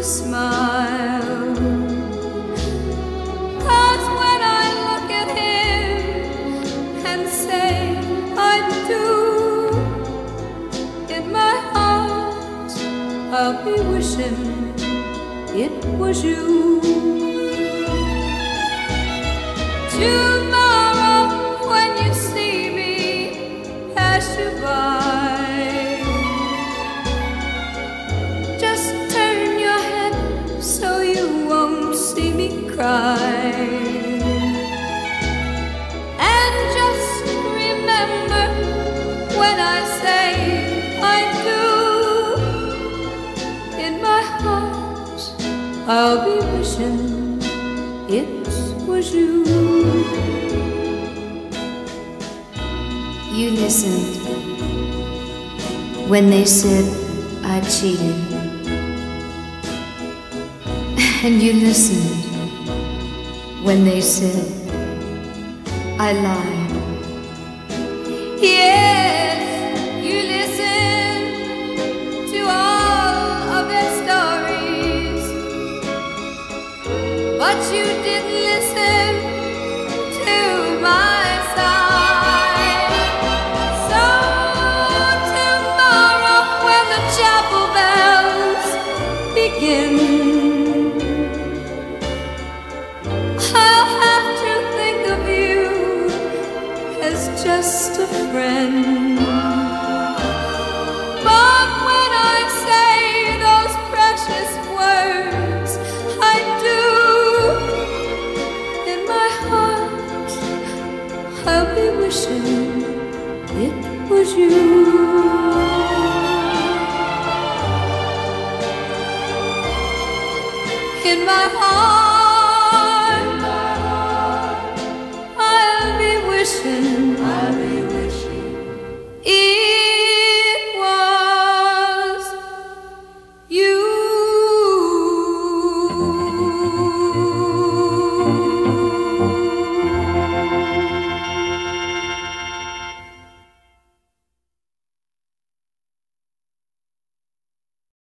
smile. 'Cause when I look at him and say I do, in my heart I'll be wishing it was you. Tomorrow when you see me pass you by, just turn your head so you won't see me cry. And just remember when I say I do, in my heart I'll be wishing it was you. You listened when they said I cheated, and you listened when they said I lied. Yes, you listened to all of their stories, but you didn't listen to my side. So tomorrow when the chapel bells begin, I'll have to think of you as just a friend. But when I say those precious words, I do, in my heart I'll be wishing it was you. In my heart